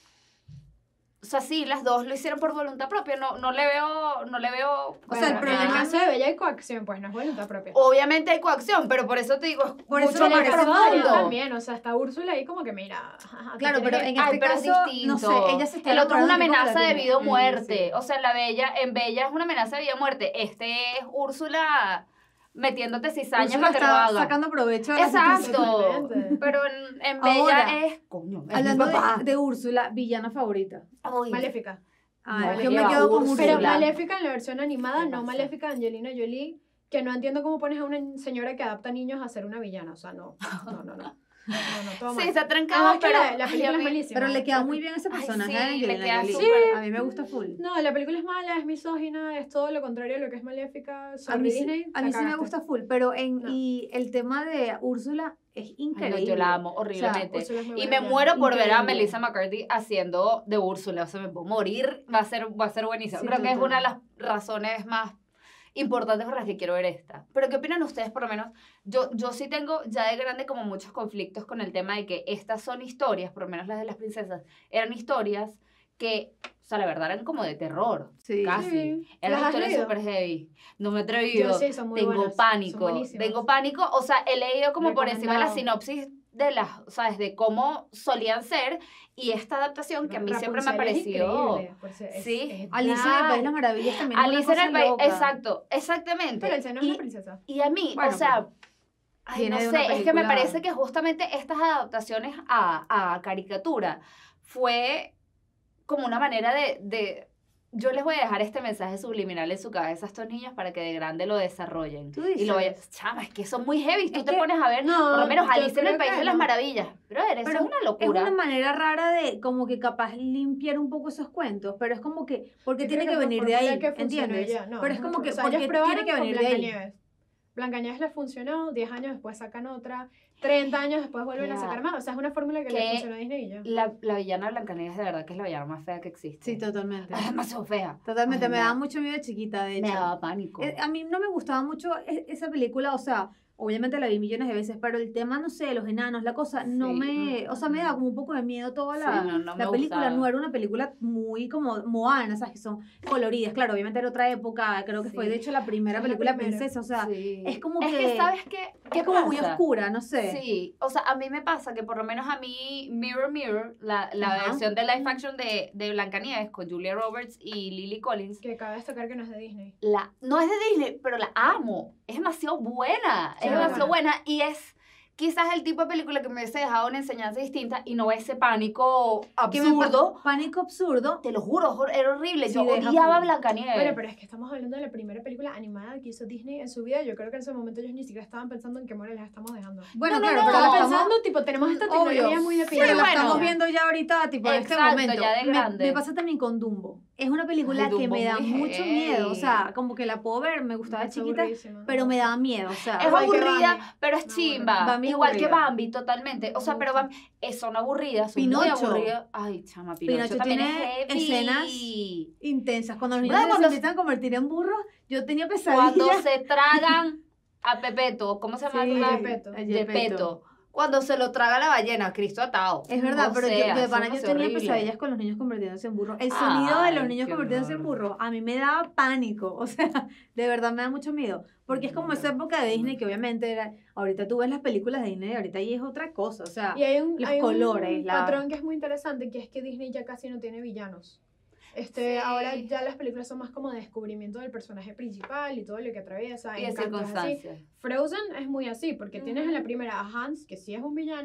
Speaker 3: O sea, sí, las dos lo hicieron por voluntad propia, no le veo.
Speaker 2: O sea, el
Speaker 1: En
Speaker 2: problema
Speaker 1: el
Speaker 2: es
Speaker 1: caso de Bella hay coacción, pues no es voluntad propia.
Speaker 3: Obviamente hay coacción, pero por eso te digo, es
Speaker 2: Por eso
Speaker 3: mucho
Speaker 2: me
Speaker 3: más
Speaker 2: parece
Speaker 1: Pero Ariel
Speaker 3: profundo.
Speaker 1: también, o sea, está Úrsula ahí como que mira. ajá,
Speaker 2: Claro,
Speaker 1: tú
Speaker 2: pero
Speaker 1: tienes
Speaker 2: en
Speaker 1: que-
Speaker 2: este
Speaker 3: Ay, pero es
Speaker 2: caso,
Speaker 3: distinto.
Speaker 2: no sé, ella se está
Speaker 3: El otro es una
Speaker 2: enamorando del tipo que
Speaker 3: amenaza
Speaker 2: la
Speaker 3: de
Speaker 2: tiene.
Speaker 3: vida o muerte.
Speaker 1: sí.
Speaker 3: O sea, en Bella es una amenaza de vida o muerte. Este es Úrsula metiéndote cizañas
Speaker 2: Úrsula
Speaker 3: para que lo
Speaker 2: está
Speaker 3: haga.
Speaker 2: sacando provecho de la situación.
Speaker 3: Exacto.
Speaker 1: Totalmente.
Speaker 3: Pero en Bella
Speaker 2: Ahora,
Speaker 3: es. Coño, es
Speaker 2: Hablando
Speaker 3: mi papá.
Speaker 2: de Úrsula, villana favorita.
Speaker 3: Uy,
Speaker 1: Maléfica.
Speaker 2: Ah,
Speaker 3: No,
Speaker 2: yo
Speaker 3: lleva
Speaker 2: me quedo con
Speaker 3: Úrsula.
Speaker 1: Pero
Speaker 2: Úrsula.
Speaker 1: Maléfica en la versión animada,
Speaker 3: ¿Qué
Speaker 1: no
Speaker 3: pasa?
Speaker 1: Maléfica de Angelina Jolie, que no entiendo cómo pones a una señora que adapta niños a ser una villana. O sea, no, todo
Speaker 3: Sí,
Speaker 1: mal.
Speaker 3: está trancado,
Speaker 1: Además que
Speaker 3: pero.
Speaker 1: la película
Speaker 3: ay, a
Speaker 1: es
Speaker 3: mí-
Speaker 1: malísima.
Speaker 2: Pero le queda muy bien ese
Speaker 3: Ay,
Speaker 2: personaje
Speaker 3: sí,
Speaker 2: a
Speaker 3: le
Speaker 2: Angelina
Speaker 3: queda
Speaker 2: Jolie.
Speaker 3: súper.
Speaker 2: A mí me gusta full.
Speaker 1: No, la película es mala, es misógina, es todo lo contrario a lo que es Maléfica.
Speaker 2: A
Speaker 1: Sorry,
Speaker 2: mí,
Speaker 1: Disney,
Speaker 2: a
Speaker 1: la
Speaker 2: mí sí me
Speaker 1: cagaste.
Speaker 2: gusta full, pero
Speaker 1: No.
Speaker 2: y el tema de Úrsula es
Speaker 3: Ay, no,
Speaker 2: increíble.
Speaker 3: yo la amo horriblemente.
Speaker 1: Úrsula es muy
Speaker 3: Y
Speaker 1: buena
Speaker 3: me
Speaker 1: villana.
Speaker 3: muero por ver a
Speaker 2: Increíble.
Speaker 3: Melissa McCarthy haciendo de Úrsula. O sea, me puedo morir. Va a ser buenísimo.
Speaker 2: Sí,
Speaker 3: Creo que es
Speaker 2: total.
Speaker 3: una de las razones más importantes por las que quiero ver esta. Pero ¿qué opinan ustedes, por lo menos? Yo sí tengo ya de grande como muchos conflictos con el tema de que estas son historias, por lo menos las de las princesas, eran historias que, o sea, la verdad eran como de terror.
Speaker 2: Sí.
Speaker 3: Casi.
Speaker 1: Sí.
Speaker 3: Eran
Speaker 1: ¿Las has
Speaker 3: historias
Speaker 1: leído?
Speaker 3: súper heavy. No me he atrevido.
Speaker 1: Yo sí, son muy
Speaker 3: Tengo
Speaker 1: buenas,
Speaker 3: pánico.
Speaker 1: son buenísimas.
Speaker 3: Tengo pánico. O sea, he leído como por encima de la
Speaker 1: Recomendado.
Speaker 3: sinopsis de las, ¿sabes? De cómo solían ser. Y esta adaptación que a mí siempre me
Speaker 1: Rapunzel es
Speaker 3: pareció.
Speaker 1: increíble, por ser- es-
Speaker 3: Sí.
Speaker 1: es
Speaker 2: Alicia en el País de las
Speaker 1: brutal.
Speaker 2: Maravillas también es una
Speaker 3: Alicia en el
Speaker 2: cosa
Speaker 3: país.
Speaker 2: loca.
Speaker 3: Exacto, exactamente.
Speaker 1: Pero Alicia no es
Speaker 3: y,
Speaker 1: una princesa.
Speaker 3: y a mí,
Speaker 2: Bueno,
Speaker 3: o sea. Ay,
Speaker 2: viene
Speaker 3: no
Speaker 2: de
Speaker 3: sé,
Speaker 2: una
Speaker 3: es que me
Speaker 2: película-
Speaker 3: parece que justamente estas adaptaciones a caricatura fue como una manera de. Yo les voy a dejar este mensaje subliminal en su cabeza a estos niños para que de grande lo desarrollen.
Speaker 2: Tú
Speaker 3: Y lo vayan.
Speaker 2: dices.
Speaker 3: Chama, es que son muy heavy. Tú
Speaker 2: Es
Speaker 3: te
Speaker 2: que-
Speaker 3: pones a ver,
Speaker 1: No,
Speaker 3: por lo menos
Speaker 1: yo
Speaker 3: Alicia en el
Speaker 1: creo
Speaker 3: País
Speaker 1: que
Speaker 3: de las
Speaker 1: no.
Speaker 3: Maravillas. Pero eso
Speaker 2: Pero
Speaker 3: es una
Speaker 2: Es
Speaker 3: locura.
Speaker 2: una manera rara de como que capaz limpiar un poco esos cuentos, pero es como que, porque
Speaker 1: Yo
Speaker 2: tiene
Speaker 1: creo
Speaker 2: que
Speaker 1: es
Speaker 2: venir
Speaker 1: una
Speaker 2: de
Speaker 1: fórmula
Speaker 2: ahí,
Speaker 1: que funcionó
Speaker 2: ¿entiendes?
Speaker 1: ya. No,
Speaker 2: pero es como
Speaker 1: mucho.
Speaker 2: que,
Speaker 1: O sea,
Speaker 2: porque
Speaker 1: ellos
Speaker 2: tiene
Speaker 1: probaron
Speaker 2: que
Speaker 1: con
Speaker 2: venir de ahí.
Speaker 1: Blancanieves. Blancanieves les funcionó, 10 años después sacan otra, 30 años después vuelven a
Speaker 3: Claro.
Speaker 1: sacar más. O sea, es una fórmula que
Speaker 3: Que
Speaker 1: le funcionó a Disney y ya.
Speaker 3: La villana de Blancanieves de verdad que es la villana más fea que existe.
Speaker 2: Sí, totalmente.
Speaker 3: Es demasiado fea.
Speaker 2: Totalmente,
Speaker 3: Ay,
Speaker 2: me
Speaker 3: no.
Speaker 2: daba mucho miedo de chiquita, de
Speaker 3: Me
Speaker 2: hecho.
Speaker 3: daba pánico.
Speaker 2: A mí no me gustaba mucho esa película, o sea, obviamente la vi millones de veces, pero el tema, no sé, los enanos, la cosa, no
Speaker 3: Sí.
Speaker 2: me, o sea, me daba como un poco de miedo toda la,
Speaker 3: Sí, no me
Speaker 2: la película,
Speaker 3: gustaba.
Speaker 2: no era una película muy como Moana, ¿sabes? Que son coloridas, claro, obviamente era otra época, creo que fue
Speaker 3: Sí.
Speaker 2: de hecho la primera
Speaker 1: Es la
Speaker 2: película
Speaker 1: primera.
Speaker 2: princesa, o sea,
Speaker 3: Sí.
Speaker 2: es como
Speaker 3: es
Speaker 2: que-
Speaker 3: ¿sabes qué? ¿Qué
Speaker 2: es como muy
Speaker 3: pasa?
Speaker 2: oscura, no sé.
Speaker 3: Sí, o sea, a mí me pasa que por lo menos a mí Mirror Mirror, la
Speaker 2: Ajá.
Speaker 3: versión de live action de Blancanieves con Julia Roberts y Lily Collins,
Speaker 1: Que cabe destacar que no es de Disney.
Speaker 3: no es de Disney, pero la amo. Es demasiado buena.
Speaker 1: Sí,
Speaker 3: Es demasiado
Speaker 1: buena.
Speaker 3: buena y es quizás el tipo de película que me hubiese dejado una enseñanza distinta y no ese pánico
Speaker 2: Que me
Speaker 3: absurdo.
Speaker 2: pánico absurdo.
Speaker 3: Te lo juro, era horrible.
Speaker 2: Sí,
Speaker 3: Yo
Speaker 2: deja
Speaker 3: odiaba a
Speaker 2: full.
Speaker 3: Blancanieves.
Speaker 1: Bueno, pero es que estamos hablando de la primera película animada que hizo Disney en su vida. Yo creo que en ese momento ellos ni siquiera estaban pensando en qué moral les estamos dejando.
Speaker 2: Bueno,
Speaker 3: No,
Speaker 2: claro,
Speaker 3: no,
Speaker 2: pero la
Speaker 1: Estaban
Speaker 2: estamos,
Speaker 1: pensando, tipo, tenemos esta tecnología
Speaker 2: obvio,
Speaker 1: muy de
Speaker 2: pero
Speaker 3: Sí,
Speaker 2: la
Speaker 3: bueno.
Speaker 2: estamos viendo ya ahorita, tipo, en este
Speaker 3: Exacto,
Speaker 2: momento.
Speaker 3: ya de grande.
Speaker 2: Me pasa también con Dumbo. Es una película
Speaker 3: Ay,
Speaker 2: que
Speaker 3: Dumbo
Speaker 2: me da
Speaker 3: muy
Speaker 2: mucho
Speaker 3: heavy.
Speaker 2: miedo, o sea, como que la puedo ver, me gustaba de
Speaker 1: Es
Speaker 2: chiquita,
Speaker 1: aburridísima.
Speaker 2: pero me daba miedo, o sea.
Speaker 3: Es
Speaker 1: Igual que
Speaker 3: aburrida,
Speaker 1: Bambi.
Speaker 3: pero es
Speaker 1: Me
Speaker 3: chimba.
Speaker 2: aburre. Bambi es
Speaker 3: Igual que
Speaker 2: aburrida.
Speaker 3: Bambi, totalmente. O sea,
Speaker 1: Me
Speaker 3: pero
Speaker 1: gusta.
Speaker 3: Bambi son aburridas, son muy
Speaker 2: Pinocho.
Speaker 3: aburridas. Ay, chama, Pinocho,
Speaker 2: Pinocho
Speaker 3: también
Speaker 2: tiene
Speaker 3: es heavy.
Speaker 2: escenas intensas. Cuando los niños
Speaker 3: ¿Verdad?
Speaker 2: se
Speaker 3: Cuando-
Speaker 2: empiezan a convertir en burros, yo tenía
Speaker 3: Cuando
Speaker 2: pesadillas.
Speaker 3: se tragan a Pepeto, ¿cómo se llama?
Speaker 2: Sí,
Speaker 3: la-
Speaker 1: Gepetto.
Speaker 2: a
Speaker 3: Gepetto. Cuando se lo traga la ballena, Cristo atado.
Speaker 2: Es verdad,
Speaker 3: O
Speaker 2: pero
Speaker 3: sea,
Speaker 2: yo de
Speaker 3: eso
Speaker 2: pana
Speaker 3: es
Speaker 2: yo
Speaker 3: demasiado
Speaker 2: tenía
Speaker 3: horrible.
Speaker 2: pesadillas con los niños convirtiéndose en burros. El sonido de los
Speaker 3: Ay,
Speaker 2: niños
Speaker 3: qué
Speaker 2: convirtiéndose en
Speaker 3: horror.
Speaker 2: burros a mí me daba pánico. O sea, de verdad me da mucho miedo. Porque es como esa época de Disney que obviamente era. Ahorita tú ves las películas de Disney y ahorita ahí es otra cosa. O sea,
Speaker 1: Y hay un,
Speaker 2: los
Speaker 1: hay un
Speaker 2: colores, la-
Speaker 1: patrón que es muy interesante, que es que Disney ya casi no tiene villanos.
Speaker 3: Sí.
Speaker 1: Ahora ya las películas son más como de descubrimiento del personaje principal y todo lo que atraviesa.
Speaker 3: Y de
Speaker 1: Encanto es así.
Speaker 3: circunstancias.
Speaker 1: Frozen es muy así, porque tienes en la
Speaker 3: Ujú.
Speaker 1: primera a Hans, que sí es un villano,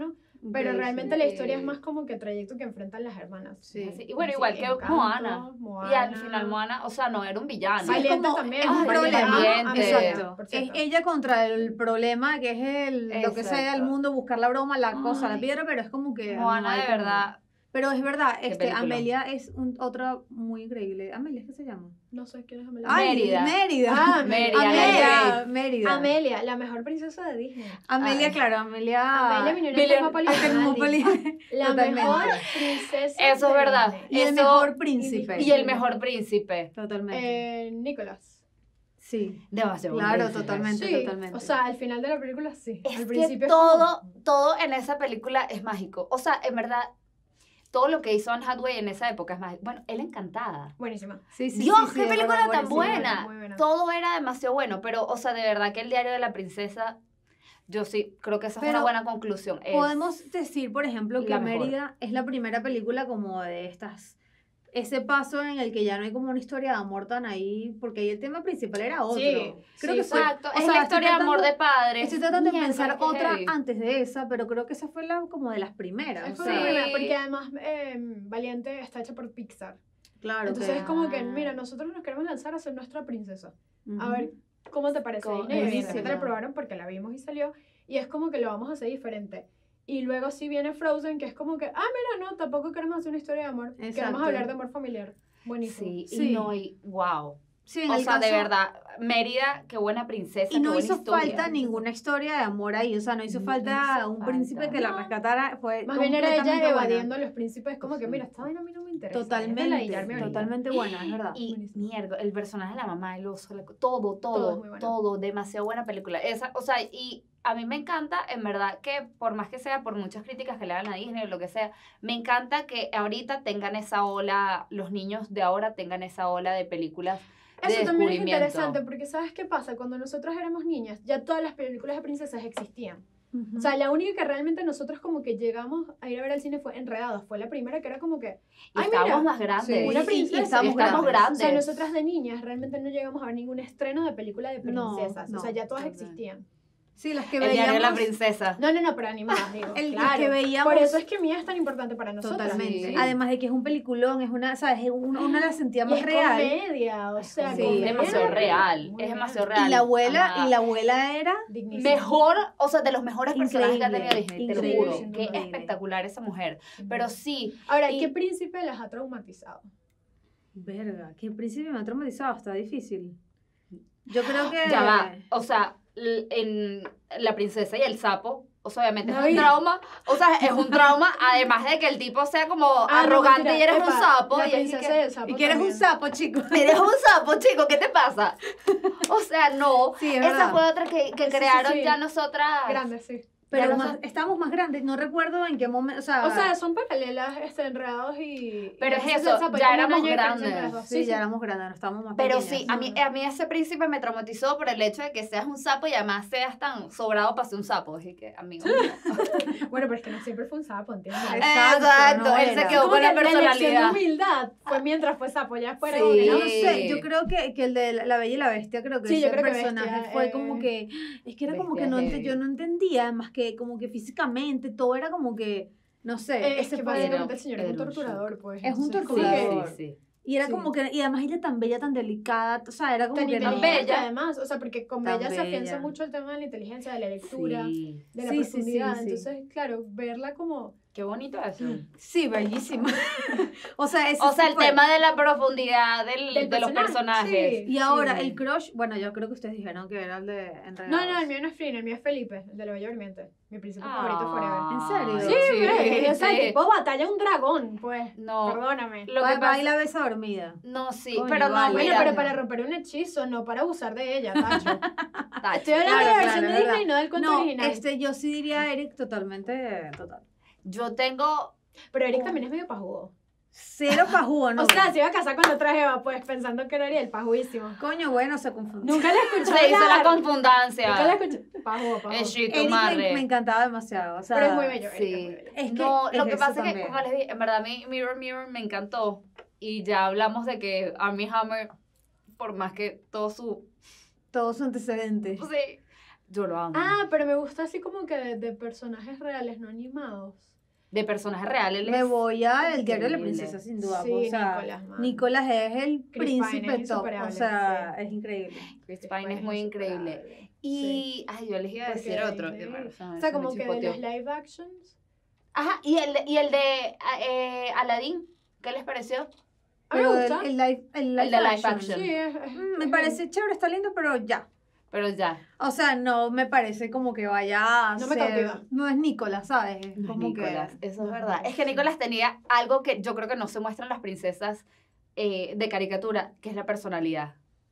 Speaker 1: Pero
Speaker 2: Ok,
Speaker 1: realmente
Speaker 3: sí.
Speaker 1: la historia es más como que el trayecto que enfrentan las hermanas.
Speaker 2: Sí.
Speaker 3: Así. Y bueno,
Speaker 1: Sí,
Speaker 3: igual que
Speaker 1: Encanto,
Speaker 3: Moana. Y al
Speaker 1: Moana.
Speaker 3: final Moana, o sea, no era un villano.
Speaker 2: Sí,
Speaker 1: Valiente
Speaker 2: es como-
Speaker 1: también.
Speaker 2: es un
Speaker 1: Valiente.
Speaker 2: problema.
Speaker 3: Valiente.
Speaker 2: Exacto.
Speaker 1: por
Speaker 2: Es
Speaker 1: cierto.
Speaker 2: ella contra el problema, que es lo que sea
Speaker 3: Exacto.
Speaker 2: del mundo, buscar la broma, la cosa, la
Speaker 3: Ay.
Speaker 2: piedra, pero es como que
Speaker 3: Moana
Speaker 2: no hay
Speaker 3: de
Speaker 2: como-
Speaker 3: verdad.
Speaker 2: Pero es verdad,
Speaker 3: Qué película.
Speaker 2: Amelia es otra muy increíble. ¿Amelia es que se llama?
Speaker 1: No sé quién es Amelia.
Speaker 2: Ay,
Speaker 3: Mérida.
Speaker 2: Mérida.
Speaker 1: Ah,
Speaker 3: Mérida,
Speaker 2: Amelia, Mérida.
Speaker 1: Amelia, la mejor princesa de Disney.
Speaker 2: Amelia,
Speaker 3: Ay.
Speaker 2: claro, Amelia.
Speaker 1: Amelia vino en
Speaker 3: Billion-
Speaker 1: Cosmopolitan. La
Speaker 2: Totalmente.
Speaker 1: mejor princesa.
Speaker 3: Eso es
Speaker 1: de
Speaker 3: verdad.
Speaker 1: Disney.
Speaker 2: Y el
Speaker 3: Eso-
Speaker 2: mejor príncipe.
Speaker 3: Y el mejor príncipe.
Speaker 2: Totalmente.
Speaker 1: Nicholas.
Speaker 2: Sí.
Speaker 3: Demasiado.
Speaker 2: Claro,
Speaker 3: príncipe.
Speaker 2: totalmente.
Speaker 1: Sí,
Speaker 2: totalmente.
Speaker 1: o sea, al final de la película sí.
Speaker 3: Es
Speaker 1: al
Speaker 3: que
Speaker 1: principio
Speaker 3: todo en esa película es mágico. O sea, en verdad, todo lo que hizo Anne Hathaway en esa época es mágico. Bueno, él Encantada.
Speaker 1: buenísima.
Speaker 2: Sí, sí,
Speaker 3: Dios,
Speaker 2: sí, sí,
Speaker 3: qué
Speaker 2: es
Speaker 3: película
Speaker 2: verdad,
Speaker 3: tan
Speaker 2: buenísima.
Speaker 3: buena.
Speaker 1: Muy buena.
Speaker 3: Todo era demasiado bueno, pero, o sea, de verdad que el diario de la princesa, yo sí creo que esa es
Speaker 2: Pero
Speaker 3: una buena conclusión. Es-
Speaker 2: Podemos decir, por ejemplo, que
Speaker 3: la mejor.
Speaker 2: Mérida es la primera película como de estas. Ese paso en el que ya no hay como una historia de amor tan ahí, porque ahí el tema principal era otro.
Speaker 1: Sí,
Speaker 2: Creo
Speaker 1: sí,
Speaker 2: que fue.
Speaker 3: Exacto,
Speaker 2: o
Speaker 3: es
Speaker 2: sea,
Speaker 3: la
Speaker 2: estoy
Speaker 3: historia de amor
Speaker 2: tratando-
Speaker 3: de padres.
Speaker 2: Estoy tratando de
Speaker 3: Mierda,
Speaker 2: pensar
Speaker 3: qué
Speaker 2: otra
Speaker 3: heavy.
Speaker 2: antes de esa, pero creo que esa fue como de las primeras.
Speaker 1: Es
Speaker 2: o
Speaker 1: muy
Speaker 2: sea,
Speaker 1: buena,
Speaker 3: Sí.
Speaker 1: porque además Valiente está hecha por Pixar.
Speaker 2: claro.
Speaker 1: Entonces
Speaker 2: que-
Speaker 1: es como que,
Speaker 3: Ah.
Speaker 1: mira, nosotros nos queremos lanzar a ser nuestra princesa. A
Speaker 2: Ujú.
Speaker 1: ver, ¿cómo te parece?
Speaker 3: Co-
Speaker 1: Disney? Evidentemente
Speaker 2: buenísima.
Speaker 1: la probaron porque la vimos y salió. Y es como que lo vamos a hacer diferente. Y luego sí viene Frozen, que es como que, mira, no, tampoco queremos hacer una historia de amor.
Speaker 2: Exacto.
Speaker 1: Queremos hablar de amor familiar. Buenísimo.
Speaker 3: Sí,
Speaker 2: Sí.
Speaker 3: y no, y wow.
Speaker 2: Sí, en
Speaker 3: O
Speaker 2: el
Speaker 3: sea, de
Speaker 2: caso-
Speaker 3: verdad, Mérida, qué buena princesa,
Speaker 2: Y
Speaker 3: qué
Speaker 2: no
Speaker 3: buena
Speaker 2: hizo
Speaker 3: historia.
Speaker 2: falta ninguna historia de amor ahí, o sea, no hizo
Speaker 3: No
Speaker 2: falta
Speaker 3: hizo
Speaker 2: un príncipe
Speaker 3: falta.
Speaker 2: que la
Speaker 1: No.
Speaker 2: rescatara, fue
Speaker 1: Más bien era ella
Speaker 2: completamente buena.
Speaker 1: evadiendo a los príncipes, como que, mira, esta vaina a mí no me interesa. es de
Speaker 2: Totalmente,
Speaker 1: ladillarme ahorita.
Speaker 2: totalmente buena, es verdad.
Speaker 3: Y
Speaker 1: Buenísimo.
Speaker 3: mierda, el personaje de la mamá, el oso,
Speaker 1: Todo es
Speaker 3: todo,
Speaker 1: muy bueno.
Speaker 3: todo, demasiado buena película. Esa, o sea, y a mí me encanta, en verdad, que por más que sea, por muchas críticas que le hagan a Disney o lo que sea, me encanta que ahorita tengan esa ola, los niños de ahora tengan esa ola de películas de
Speaker 1: Eso también es
Speaker 3: descubrimiento.
Speaker 1: interesante, porque ¿sabes qué pasa? Cuando nosotros éramos niñas, ya todas las películas de princesas existían.
Speaker 2: Ujú.
Speaker 1: O sea, la única que realmente nosotros como que llegamos a ir a ver al cine fue Enredados. Fue la primera que era como que,
Speaker 3: Y
Speaker 1: ay,
Speaker 3: estábamos
Speaker 1: mira,
Speaker 3: más grandes.
Speaker 2: sí,
Speaker 1: una
Speaker 2: y
Speaker 1: princesa.
Speaker 2: estamos
Speaker 3: Estamos
Speaker 1: O
Speaker 3: grandes.
Speaker 1: sea, nosotras de niñas realmente no llegamos a ver ningún estreno de película de
Speaker 2: No,
Speaker 1: princesas.
Speaker 2: no,
Speaker 1: o sea, ya todas
Speaker 3: total.
Speaker 1: existían.
Speaker 2: Sí, las que
Speaker 3: El diario de la
Speaker 2: veíamos,
Speaker 3: princesa.
Speaker 1: No, pero animadas, digo.
Speaker 2: las
Speaker 1: claro.
Speaker 2: que veíamos,
Speaker 1: Por eso es que Mía es tan importante para nosotros.
Speaker 2: totalmente.
Speaker 3: Sí.
Speaker 2: Además de que es un peliculón, es una, ¿sabes? Una la sentía
Speaker 1: Y
Speaker 2: más
Speaker 1: es
Speaker 2: real.
Speaker 1: comedia, o sea,
Speaker 2: Sí,
Speaker 1: comedia.
Speaker 3: Es demasiado real.
Speaker 1: Muy
Speaker 3: Es
Speaker 1: bien.
Speaker 3: demasiado real.
Speaker 2: Y la
Speaker 3: Amada.
Speaker 2: abuela era
Speaker 1: Dignísima.
Speaker 3: Mejor, o sea, de los mejores personajes que ha tenido
Speaker 2: Increíble,
Speaker 3: Disney, te lo
Speaker 2: increíble,
Speaker 3: juro.
Speaker 1: sin
Speaker 3: Qué
Speaker 1: duda.
Speaker 3: espectacular esa mujer. Pero sí,
Speaker 1: Ahora,
Speaker 3: y-
Speaker 1: ¿qué príncipe las ha traumatizado?
Speaker 2: verga, qué príncipe me ha traumatizado, está difícil. Yo creo que
Speaker 3: ya va. O sea, en La princesa y el sapo, o sea, obviamente es un
Speaker 1: David.
Speaker 3: trauma. O sea, es un trauma, además de que el tipo sea como
Speaker 1: No,
Speaker 3: arrogante
Speaker 1: mentira,
Speaker 3: y eres un
Speaker 1: epa,
Speaker 3: sapo.
Speaker 1: La
Speaker 3: Y es
Speaker 1: princesa y el sapo
Speaker 2: y que eres un
Speaker 1: también.
Speaker 2: sapo, chico.
Speaker 3: eres un sapo, chico, ¿qué te pasa? O sea, no.
Speaker 2: Sí, es
Speaker 3: Esa
Speaker 2: verdad.
Speaker 3: fue otra que
Speaker 1: Sí,
Speaker 3: crearon
Speaker 1: sí.
Speaker 3: ya nosotras.
Speaker 1: Grande, sí.
Speaker 2: Pero
Speaker 3: Ya
Speaker 2: más, estábamos más grandes, no recuerdo en qué momento,
Speaker 1: O sea, son paralelas, Enredados
Speaker 3: Pero
Speaker 1: y... y
Speaker 3: es
Speaker 1: La princesa y
Speaker 3: eso,
Speaker 1: el sapo, hay
Speaker 3: ya
Speaker 1: como un
Speaker 3: éramos
Speaker 1: año de diferencia entre
Speaker 3: grandes.
Speaker 1: las dos.
Speaker 2: sí, ya éramos grandes, no estábamos más
Speaker 3: Pero
Speaker 2: pequeñas.
Speaker 3: sí, a mí ese príncipe me traumatizó por el hecho de que seas un sapo y además seas tan sobrado para ser un sapo. Así que, amigo mío.
Speaker 1: Bueno, pero es que no siempre fue un sapo, ¿entiendes?
Speaker 3: Exacto,
Speaker 2: no
Speaker 3: él se
Speaker 2: era.
Speaker 3: quedó
Speaker 1: Como
Speaker 3: con la
Speaker 1: que lección
Speaker 3: personalidad.
Speaker 1: de humildad fue mientras fue sapo, ya fuera
Speaker 3: Sí.
Speaker 1: como que
Speaker 2: Yo
Speaker 1: no.
Speaker 2: no sé, yo creo que el de La Bella y la Bestia, creo que
Speaker 1: Sí, yo
Speaker 2: ese
Speaker 1: creo que
Speaker 2: personaje
Speaker 1: Bestia,
Speaker 2: fue como que, es que era como que
Speaker 3: Bestia
Speaker 2: no
Speaker 3: heavy.
Speaker 2: yo no entendía, más que como que físicamente todo era como que, no sé,
Speaker 1: Es
Speaker 2: ese
Speaker 1: que
Speaker 2: fue-
Speaker 1: básicamente el señor es un
Speaker 3: era un
Speaker 1: torturador, pues.
Speaker 2: Es un
Speaker 1: entonces, como
Speaker 2: torturador.
Speaker 1: que
Speaker 3: Sí.
Speaker 2: y era
Speaker 1: sí.
Speaker 2: como que, y además ella tan bella, tan delicada, o sea, era como
Speaker 1: Tan
Speaker 2: que no.
Speaker 1: inteligente,
Speaker 3: bella.
Speaker 1: además, o sea, porque con
Speaker 2: Tan
Speaker 1: Bella se afianza
Speaker 2: bella.
Speaker 1: mucho el tema de la inteligencia, de la lectura,
Speaker 3: Sí.
Speaker 1: de la
Speaker 2: Sí, sí,
Speaker 1: profundidad.
Speaker 2: sí, sí.
Speaker 1: Entonces, claro, verla como...
Speaker 3: Qué bonito eso.
Speaker 2: Sí, bellísima. O sea, ese
Speaker 3: O sea,
Speaker 2: sí
Speaker 3: el
Speaker 2: fue.
Speaker 3: tema de la profundidad de los
Speaker 1: personaje,
Speaker 3: personajes.
Speaker 1: sí.
Speaker 2: Y ahora,
Speaker 3: Sí.
Speaker 2: el crush, bueno, yo creo que ustedes dijeron que era el de Enredados.
Speaker 1: No, el mío no es Flynn, el mío es Felipe, el de la Bella Durmiente. Mi príncipe favorito forever.
Speaker 2: ¿En serio?
Speaker 1: Sí, o sea, el
Speaker 3: sí.
Speaker 1: tipo batalla un dragón, pues.
Speaker 3: No.
Speaker 1: Perdóname.
Speaker 3: Lo
Speaker 2: Va,
Speaker 3: que
Speaker 2: va
Speaker 3: pasa,
Speaker 2: y la besa dormida.
Speaker 3: no, sí,
Speaker 2: Coño,
Speaker 3: pero no,
Speaker 2: vale.
Speaker 1: Bueno,
Speaker 3: mira,
Speaker 1: pero para romper un hechizo, no para abusar de ella, Tacho.
Speaker 3: tacho.
Speaker 1: Estoy hablando
Speaker 2: Claro,
Speaker 1: de la versión
Speaker 2: claro,
Speaker 1: de
Speaker 2: es
Speaker 1: Disney, no del cuento
Speaker 2: No,
Speaker 1: original.
Speaker 2: yo sí diría Eric totalmente, total.
Speaker 3: Yo tengo
Speaker 1: Pero Eric también es medio pajudo.
Speaker 2: Cero pajugo, ¿no?
Speaker 1: O sea, se iba a casar con la otra jeva, pues, pensando que era Ariel, pajuísimo.
Speaker 2: Coño, bueno, se confundió.
Speaker 1: Nunca la escuché
Speaker 3: se hizo la
Speaker 1: hablar.
Speaker 3: confundancia.
Speaker 1: Nunca la escuché. Pajudo.
Speaker 3: Echito
Speaker 2: Eric
Speaker 3: madre.
Speaker 2: me encantaba demasiado, o sea.
Speaker 1: Pero es muy bello, Eric,
Speaker 3: Sí.
Speaker 1: es muy bello.
Speaker 2: Es que
Speaker 3: No, lo
Speaker 2: es
Speaker 3: que
Speaker 2: eso
Speaker 3: pasa es que,
Speaker 2: también.
Speaker 3: como les dije, en verdad a mí Mirror Mirror me encantó. Y ya hablamos de que Armie Hammer, por más que todo su...
Speaker 2: Todo su antecedente.
Speaker 3: Sí, Yo lo amo.
Speaker 1: Ah, pero me gusta así como que de personajes reales, no animados.
Speaker 3: De personajes reales.
Speaker 2: Me voy a El diario de la
Speaker 3: Increíble.
Speaker 2: princesa, sin duda.
Speaker 1: Sí,
Speaker 2: o sea,
Speaker 1: Nicolás, man.
Speaker 2: Nicolás es el
Speaker 1: Chris Pine
Speaker 2: príncipe
Speaker 1: es
Speaker 2: top. O
Speaker 1: insuperable,
Speaker 2: sea, es increíble.
Speaker 3: Chris Pine es muy increíble.
Speaker 1: insuperable.
Speaker 3: Y, ay, yo les iba a
Speaker 1: Porque
Speaker 3: decir otro.
Speaker 1: Disney-
Speaker 3: Bueno,
Speaker 1: O sea, como que de los live actions.
Speaker 3: Ajá, y el de Aladdin, ¿qué les pareció?
Speaker 1: A mí me
Speaker 2: Pero
Speaker 1: gusta.
Speaker 2: el live
Speaker 3: de live action.
Speaker 1: Sí,
Speaker 2: Me
Speaker 1: es
Speaker 2: parece chévere, está lindo, pero ya.
Speaker 3: Pero ya.
Speaker 2: O sea, no me parece como que vaya a
Speaker 1: No me
Speaker 2: ser-
Speaker 1: cautiva.
Speaker 2: No es Nicolás, ¿sabes? Es
Speaker 3: No es
Speaker 2: como
Speaker 3: Nicolás,
Speaker 2: que...
Speaker 3: eso es
Speaker 1: no,
Speaker 3: verdad.
Speaker 1: no,
Speaker 3: Es que
Speaker 1: sí.
Speaker 3: Nicolás tenía algo que yo creo que no se muestran las princesas de caricatura, que es la personalidad.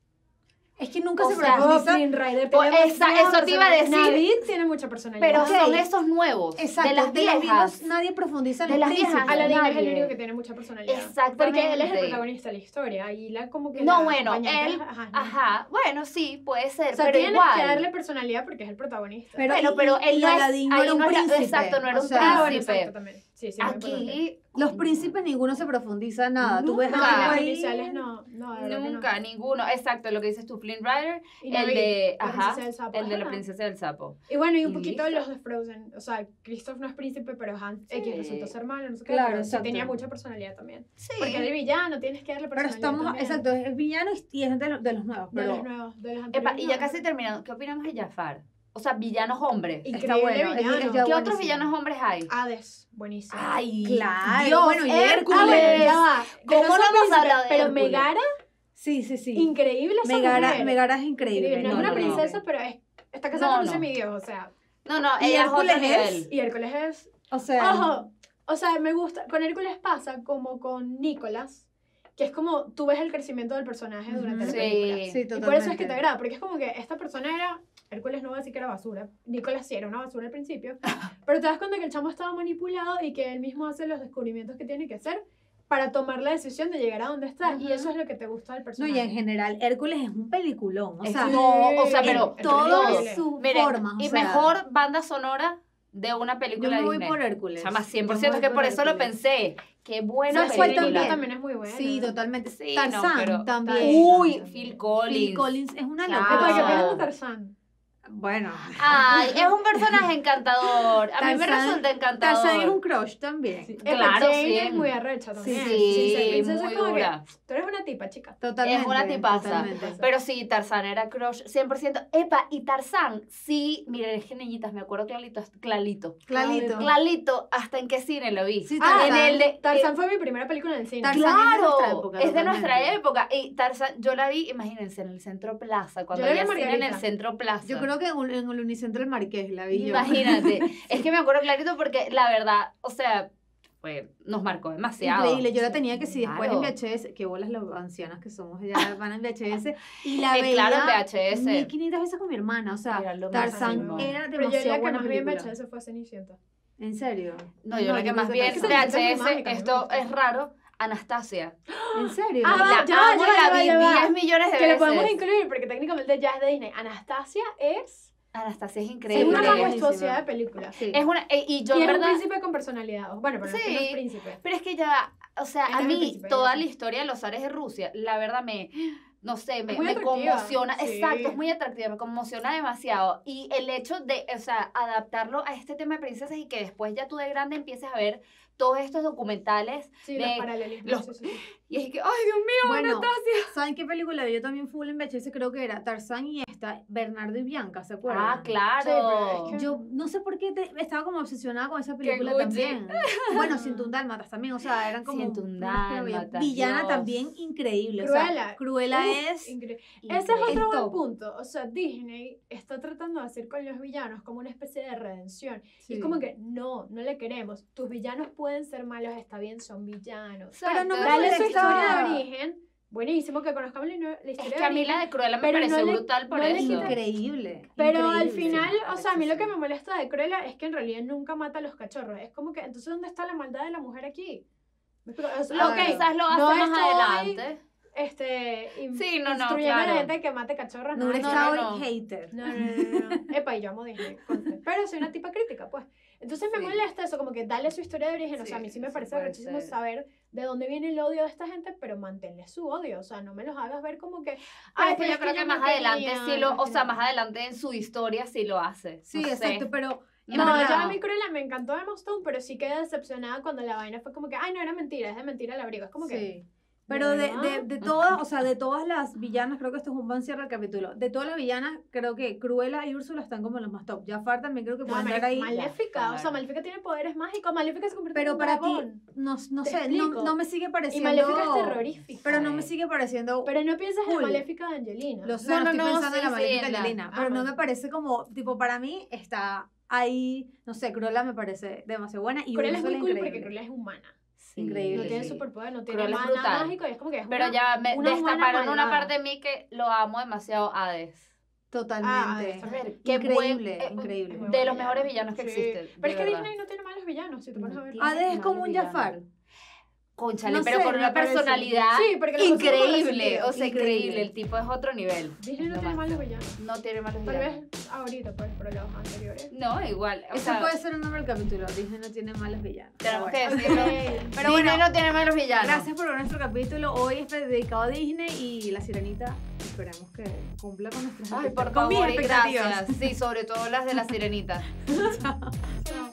Speaker 2: Es que nunca
Speaker 3: O
Speaker 2: se
Speaker 3: sea,
Speaker 2: profundiza.
Speaker 1: Flynn Rider
Speaker 3: Pues
Speaker 1: tiene
Speaker 3: esa-
Speaker 1: demasiada
Speaker 3: eso te iba a
Speaker 1: personalidad.
Speaker 3: decir.
Speaker 1: Navid tiene mucha personalidad.
Speaker 3: Pero
Speaker 2: Ok.
Speaker 3: son esos nuevos,
Speaker 2: Exacto,
Speaker 3: de las
Speaker 2: de los
Speaker 3: viejas.
Speaker 2: vivos nadie profundiza en
Speaker 3: De
Speaker 2: los
Speaker 3: las viejas,
Speaker 2: príncipes.
Speaker 1: Aladdin es el
Speaker 3: nadie.
Speaker 1: único que tiene mucha personalidad.
Speaker 3: Exactamente.
Speaker 1: Porque él es el protagonista de la historia. Y la como que
Speaker 3: No,
Speaker 1: la
Speaker 3: bueno,
Speaker 1: acompañante
Speaker 3: él,
Speaker 1: es- ajá,
Speaker 3: ajá, bueno, sí, puede ser,
Speaker 1: O sea,
Speaker 3: pero
Speaker 1: tienes
Speaker 3: igual.
Speaker 1: que darle personalidad porque es el protagonista.
Speaker 2: Pero,
Speaker 3: Pero él no es,
Speaker 2: Aladdin no
Speaker 3: ahí
Speaker 2: era un
Speaker 3: no era-
Speaker 2: príncipe.
Speaker 3: exacto, no era
Speaker 2: o
Speaker 3: un
Speaker 2: sea,
Speaker 1: Ah, bueno,
Speaker 3: príncipe.
Speaker 1: exacto, también. Sí, sí, muy importante.
Speaker 3: Aquí,
Speaker 2: Los príncipes ninguno se profundiza nada. Tú ves
Speaker 3: Nunca.
Speaker 2: algo
Speaker 1: Los
Speaker 2: ahí.
Speaker 1: iniciales no, no, de verdad que no.
Speaker 3: nunca, ninguno. Exacto, lo que dices tú, Flynn Rider,
Speaker 1: Y
Speaker 3: el
Speaker 1: Navid,
Speaker 3: de,
Speaker 1: la
Speaker 3: ajá,
Speaker 1: princesa del sapo,
Speaker 3: el de la
Speaker 1: ajá.
Speaker 3: princesa del sapo.
Speaker 1: Y bueno, y un
Speaker 3: ¿Y
Speaker 1: poquito
Speaker 3: listo?
Speaker 1: los de Frozen. O sea, Kristoff no es príncipe, pero Hans
Speaker 3: Sí.
Speaker 1: X resultó ser malo, no sé qué.
Speaker 2: Claro,
Speaker 1: pero sí
Speaker 2: exacto.
Speaker 1: tenía mucha personalidad también.
Speaker 3: Sí.
Speaker 1: Porque el villano tienes que darle
Speaker 2: Pero
Speaker 1: personalidad.
Speaker 2: estamos,
Speaker 1: también.
Speaker 2: exacto, es villano y es de los nuevos.
Speaker 1: De
Speaker 2: Pero
Speaker 1: los nuevos, de los
Speaker 3: Epa,
Speaker 1: anteriores.
Speaker 3: y ya
Speaker 1: no.
Speaker 3: casi terminando, ¿qué opinamos de Jafar? O sea, villanos hombres.
Speaker 1: Increíble
Speaker 2: bueno,
Speaker 1: villano.
Speaker 2: es ya
Speaker 3: ¿Qué otros
Speaker 2: buenísimo.
Speaker 3: villanos hombres hay?
Speaker 1: Hades, buenísimo.
Speaker 3: Ay,
Speaker 2: claro,
Speaker 3: Dios,
Speaker 2: bueno, y
Speaker 3: Hércules.
Speaker 2: Hércules.
Speaker 1: Ya va.
Speaker 3: ¿Cómo
Speaker 1: Pero
Speaker 3: no
Speaker 1: son
Speaker 3: hemos
Speaker 1: príncipes,
Speaker 3: hablado de
Speaker 1: Pero
Speaker 3: Hércules?
Speaker 1: Megara,
Speaker 2: sí, sí, sí.
Speaker 1: increíble esa
Speaker 2: Megara,
Speaker 1: mujer.
Speaker 2: Megara es increíble.
Speaker 1: Increíble. No, es una
Speaker 3: no.
Speaker 1: princesa, pero está casada
Speaker 3: No,
Speaker 1: con un
Speaker 3: no.
Speaker 1: semidios, o sea.
Speaker 3: No, no,
Speaker 2: ¿Y
Speaker 3: ella es
Speaker 2: Hércules
Speaker 3: otro
Speaker 2: es?
Speaker 3: nivel.
Speaker 1: Y Hércules es...
Speaker 2: O sea,
Speaker 1: Ojo, o sea, me gusta, con Hércules pasa como con Nicolás, que es como tú ves el crecimiento del personaje durante la
Speaker 3: Sí.
Speaker 1: película.
Speaker 2: sí,
Speaker 1: Y
Speaker 2: totalmente.
Speaker 1: por eso es que te agrada, porque es como que esta persona era, Hércules no va a decir que era basura, Nicolás sí era una basura al principio, pero te das cuenta que el chamo estaba manipulado y que él mismo hace los descubrimientos que tiene que hacer para tomar la decisión de llegar a donde está, y
Speaker 3: Ujú.
Speaker 1: eso es lo que te gusta del
Speaker 2: No,
Speaker 1: personaje.
Speaker 2: y en general, Hércules es un peliculón. O
Speaker 3: Es
Speaker 2: sea,
Speaker 3: no, o sea,
Speaker 1: Sí,
Speaker 3: pero
Speaker 1: es
Speaker 2: todo
Speaker 1: increíble.
Speaker 2: su
Speaker 3: Miren,
Speaker 2: forma. O
Speaker 3: y
Speaker 2: sea,
Speaker 3: mejor banda sonora de una
Speaker 2: yo
Speaker 3: película
Speaker 2: me voy
Speaker 3: Disney.
Speaker 2: por Hércules.
Speaker 3: Chama,
Speaker 2: Yo
Speaker 3: 100%,
Speaker 2: me voy
Speaker 3: que por eso lo
Speaker 2: Hércules.
Speaker 3: pensé. Qué buena
Speaker 2: ¿Sabes cuál
Speaker 3: película.
Speaker 1: también es muy buena.
Speaker 2: Sí, totalmente.
Speaker 3: Sí, no,
Speaker 2: Tarzán
Speaker 3: pero-
Speaker 2: también.
Speaker 3: Uy, Phil Collins.
Speaker 2: Phil Collins es una
Speaker 3: Claro.
Speaker 1: Para que
Speaker 2: locura.
Speaker 1: opinas de Tarzán.
Speaker 2: Bueno,
Speaker 3: Ay, es un personaje encantador. A mí me
Speaker 2: Tarzán-
Speaker 3: resulta encantador.
Speaker 2: Tarzán es un crush también.
Speaker 3: Claro,
Speaker 1: Jane
Speaker 3: sí.
Speaker 1: es muy arrecha también.
Speaker 3: Sí,
Speaker 1: ser princesa
Speaker 3: muy
Speaker 1: es como que,
Speaker 3: dura.
Speaker 1: tú eres una tipa, chica.
Speaker 2: Totalmente.
Speaker 3: Es una tipaza.
Speaker 2: totalmente.
Speaker 3: Pero sí, Tarzán era crush 100%. Epa, y Tarzán, sí, miren, es que niñitas, me acuerdo clarito.
Speaker 2: Clarito.
Speaker 3: Clarito, ¿hasta en qué cine lo vi?
Speaker 2: Sí,
Speaker 1: Ah,
Speaker 3: en
Speaker 2: Tarzán.
Speaker 3: el de...
Speaker 1: Tarzán fue mi primera película en el cine.
Speaker 2: Tarzán
Speaker 3: Claro,
Speaker 2: es de nuestra época,
Speaker 3: es de nuestra
Speaker 2: totalmente.
Speaker 3: época. Y Tarzán, yo la vi, imagínense, en el Centro Plaza, cuando
Speaker 1: Yo la vi
Speaker 3: había
Speaker 1: en
Speaker 3: cine en el
Speaker 1: Margarita.
Speaker 3: Centro Plaza.
Speaker 2: Yo creo que en el Unicentro del Marqués la vi yo.
Speaker 3: Imagínate. Es que me acuerdo clarito porque la verdad, o sea, nos marcó demasiado.
Speaker 2: Increíble, yo la tenía que si después
Speaker 3: Claro.
Speaker 2: en VHS, que bolas los ancianas que somos, ya van en VHS, y la veía
Speaker 3: Claro, en VHS.
Speaker 2: 1500 veces con mi hermana, o sea,
Speaker 3: Era lo
Speaker 2: Tarzán
Speaker 3: máximo.
Speaker 2: era
Speaker 1: Pero yo la
Speaker 2: demasiado
Speaker 1: que
Speaker 2: buena
Speaker 1: más vi en
Speaker 2: película.
Speaker 1: VHS fue Cenicienta.
Speaker 2: ¿En serio?
Speaker 3: No, yo la que más vi en
Speaker 2: vi
Speaker 1: Cenicienta es muy
Speaker 3: VHS,
Speaker 1: mágica, me
Speaker 3: esto
Speaker 1: gusta.
Speaker 3: es raro, Anastasia.
Speaker 2: ¿En serio?
Speaker 1: Ah,
Speaker 3: La
Speaker 1: ya va,
Speaker 3: amo
Speaker 1: ya
Speaker 3: y
Speaker 1: va,
Speaker 3: la
Speaker 1: ya va,
Speaker 3: vi
Speaker 1: ya va.
Speaker 3: 10 millones de
Speaker 1: Que lo
Speaker 3: veces.
Speaker 1: podemos incluir porque técnicamente ya es de Disney. Anastasia es
Speaker 3: Anastasia es
Speaker 1: una
Speaker 3: increíble.
Speaker 2: buenísima.
Speaker 1: majestuosidad de película.
Speaker 2: Sí.
Speaker 3: Es una, y yo
Speaker 1: Y
Speaker 3: en
Speaker 1: es un
Speaker 3: verdad...
Speaker 1: príncipe con personalidad. Bueno, pero no es que no
Speaker 3: Sí.
Speaker 1: es príncipe.
Speaker 3: Pero es que ya, o sea,
Speaker 1: Este
Speaker 3: a
Speaker 1: es el
Speaker 3: mí
Speaker 1: príncipe,
Speaker 3: toda
Speaker 1: ya
Speaker 3: la
Speaker 1: sé.
Speaker 3: historia de los zares de Rusia, la verdad no sé,
Speaker 1: muy
Speaker 3: me
Speaker 1: atractiva,
Speaker 3: conmociona,
Speaker 1: sí.
Speaker 3: exacto, es muy atractiva, me conmociona demasiado. Y el hecho de, o sea, adaptarlo a este tema de princesas y que después ya tú de grande empieces a ver todos estos documentales
Speaker 1: Sí,
Speaker 3: de
Speaker 1: los paralelismos.
Speaker 3: los-
Speaker 1: sí, sí, sí.
Speaker 3: y es que, ay, Dios mío,
Speaker 2: Bueno,
Speaker 3: Anastasia.
Speaker 2: ¿saben qué película vi yo también full en VHS? Creo que era Tarzán y esta, Bernardo y Bianca, ¿se acuerdan?
Speaker 3: Ah, claro.
Speaker 1: Sí, pero es que-
Speaker 2: Yo no sé por qué estaba como obsesionada con esa película
Speaker 3: Gucci.
Speaker 2: también. Bueno, 101 Dálmatas también, o sea, eran como
Speaker 3: 101
Speaker 2: unas que no veía.
Speaker 3: Dálmatas,
Speaker 2: Villana
Speaker 3: Dios.
Speaker 2: también increíble. O
Speaker 1: Cruella.
Speaker 2: sea, Cruella
Speaker 1: Uf,
Speaker 2: es
Speaker 1: increíble.
Speaker 3: Increíble.
Speaker 1: Ese es otro buen
Speaker 2: top.
Speaker 1: punto. O sea, Disney está tratando de hacer con los villanos como una especie de redención. Y
Speaker 2: Sí.
Speaker 1: es como que no le queremos. Tus villanos pueden ser malos, está bien, son villanos.
Speaker 2: Pero no me
Speaker 1: Dale su
Speaker 2: molestaba.
Speaker 1: historia de origen. Buenísimo que conozcamos la
Speaker 3: Es
Speaker 1: historia
Speaker 3: que a
Speaker 1: de
Speaker 3: mí
Speaker 1: origen.
Speaker 3: la de Cruella me
Speaker 1: pero
Speaker 3: pareció
Speaker 1: no le-
Speaker 3: brutal por
Speaker 1: no le
Speaker 3: eso.
Speaker 1: quita-
Speaker 2: increíble.
Speaker 1: Pero al
Speaker 2: increíble.
Speaker 1: final,
Speaker 3: Sí,
Speaker 1: o sea, a mí lo que
Speaker 3: sí.
Speaker 1: me molesta de Cruella es que en realidad nunca mata a los cachorros. Es como que, entonces, ¿dónde está la maldad de la mujer aquí? ¿Me explico? O sea,
Speaker 3: Lo
Speaker 1: ok,
Speaker 3: que quizás lo hace
Speaker 1: no
Speaker 3: más
Speaker 1: estoy,
Speaker 3: adelante.
Speaker 1: Sí,
Speaker 3: no,
Speaker 1: instruyendo a la
Speaker 3: claro.
Speaker 1: gente que mate cachorros.
Speaker 2: No,
Speaker 1: No,
Speaker 2: no,
Speaker 1: no,
Speaker 3: no.
Speaker 2: hater.
Speaker 1: no. Epa, y yo amo Disney. conste. Pero soy una tipa crítica, pues. Entonces me
Speaker 3: Sí.
Speaker 1: molesta eso, como que dale su historia de origen. O sea, a
Speaker 3: Sí,
Speaker 1: mí sí me
Speaker 3: sí
Speaker 1: parece
Speaker 3: puede
Speaker 1: muchísimo
Speaker 3: ser.
Speaker 1: saber de dónde viene el odio de esta gente, pero manténle su odio. O sea, no me los hagas ver como que.
Speaker 3: Ay,
Speaker 1: pero
Speaker 3: pero yo
Speaker 1: es
Speaker 3: creo que
Speaker 1: ya
Speaker 3: más
Speaker 1: me
Speaker 3: adelante
Speaker 1: querían,
Speaker 3: sí lo, o
Speaker 1: es que
Speaker 3: sea,
Speaker 1: no.
Speaker 3: más adelante en su historia sí lo hace.
Speaker 2: Sí,
Speaker 3: No sé.
Speaker 2: exacto, pero... en
Speaker 1: No,
Speaker 2: verdad-
Speaker 1: yo a mí Cruella me encantó Emma Stone, pero sí quedé decepcionada cuando la vaina fue como que, ay, no era mentira, es de mentira el abrigo. Es como que.
Speaker 2: Sí. Pero
Speaker 1: verdad?
Speaker 2: de todas, o sea, de todas las villanas, creo que esto es un buen cierre del capítulo. De todas las villanas, creo que Cruella y Úrsula están como los más top. Jafar también creo que
Speaker 1: No,
Speaker 2: puede entrar ahí.
Speaker 1: Maléfica, o sea,
Speaker 3: claro.
Speaker 1: Maléfica tiene poderes mágicos, Maléfica se convierte en
Speaker 2: Pero
Speaker 1: un
Speaker 2: para ti,
Speaker 1: dragón.
Speaker 2: no
Speaker 1: Te
Speaker 2: sé,
Speaker 1: explico.
Speaker 2: no me sigue
Speaker 1: Y
Speaker 2: pareciendo...
Speaker 1: Maléfica es terrorífica.
Speaker 2: Pero no me sigue pareciendo...
Speaker 1: Pero no piensas en
Speaker 2: Cool.
Speaker 1: la Maléfica de Angelina.
Speaker 2: Lo sé,
Speaker 3: No,
Speaker 2: no,
Speaker 3: no,
Speaker 2: estoy
Speaker 3: no,
Speaker 2: pensando en la
Speaker 3: sí,
Speaker 2: Maléfica
Speaker 3: sí,
Speaker 2: de
Speaker 3: en la-
Speaker 2: Angelina, pero no
Speaker 1: bueno.
Speaker 2: me parece como, tipo, para mí está ahí, no sé, Cruella me parece demasiado buena y
Speaker 1: Cruella es
Speaker 2: Úrsula
Speaker 1: muy cool
Speaker 2: increíble.
Speaker 1: porque Cruella es humana.
Speaker 3: Sí,
Speaker 2: Increíble,
Speaker 1: No tiene
Speaker 2: sí.
Speaker 1: superpoder, no tiene
Speaker 3: Cruella es
Speaker 1: nada
Speaker 3: brutal.
Speaker 1: mágico y es como que es
Speaker 3: Pero
Speaker 1: una,
Speaker 3: ya me
Speaker 1: una humana
Speaker 3: destaparon una
Speaker 1: malvada.
Speaker 3: parte de mí que lo amo demasiado, Hades.
Speaker 2: Totalmente.
Speaker 1: Ah, también.
Speaker 3: Qué
Speaker 2: Increíble,
Speaker 3: buen-
Speaker 2: increíble.
Speaker 1: Es muy
Speaker 3: De
Speaker 1: buen
Speaker 3: los mejores
Speaker 1: villano.
Speaker 3: villanos que
Speaker 1: Sí.
Speaker 3: existen.
Speaker 1: Pero es
Speaker 3: de
Speaker 1: que
Speaker 3: verdad.
Speaker 1: Disney no tiene malos villanos, si te pones a ver.
Speaker 3: tiene-
Speaker 2: Hades es como un
Speaker 3: malos
Speaker 2: Jafar.
Speaker 3: Cónchale,
Speaker 2: No
Speaker 3: pero
Speaker 2: sé,
Speaker 3: con
Speaker 2: me
Speaker 3: una
Speaker 2: parece.
Speaker 3: personalidad
Speaker 1: Sí, porque las cosas no tienen
Speaker 3: increíble.
Speaker 1: sentido.
Speaker 3: O sea,
Speaker 2: Increíble.
Speaker 3: increíble. El tipo es otro nivel.
Speaker 1: Disney
Speaker 3: Es
Speaker 1: no
Speaker 3: lo
Speaker 1: tiene malos
Speaker 3: máximo.
Speaker 1: villanos.
Speaker 3: No tiene malos
Speaker 1: Tal
Speaker 3: villanos.
Speaker 1: vez ahorita, pues, pero los anteriores.
Speaker 3: No, igual. O
Speaker 2: Ese
Speaker 3: sea,
Speaker 2: puede ser un nombre del capítulo. Disney no tiene malos villanos.
Speaker 3: tenemos
Speaker 2: Pero
Speaker 3: que
Speaker 2: bueno.
Speaker 3: decirlo.
Speaker 1: Ok.
Speaker 2: Pero
Speaker 3: Disney
Speaker 2: bueno,
Speaker 3: no tiene malos villanos.
Speaker 2: gracias por ver nuestro capítulo. Hoy es dedicado a Disney y La Sirenita. Esperemos que cumpla con nuestras
Speaker 3: Ay, por
Speaker 2: con mis
Speaker 3: favor, y
Speaker 2: expectativas.
Speaker 3: gracias. Sí, sobre todo las de la sirenita.
Speaker 1: Chao.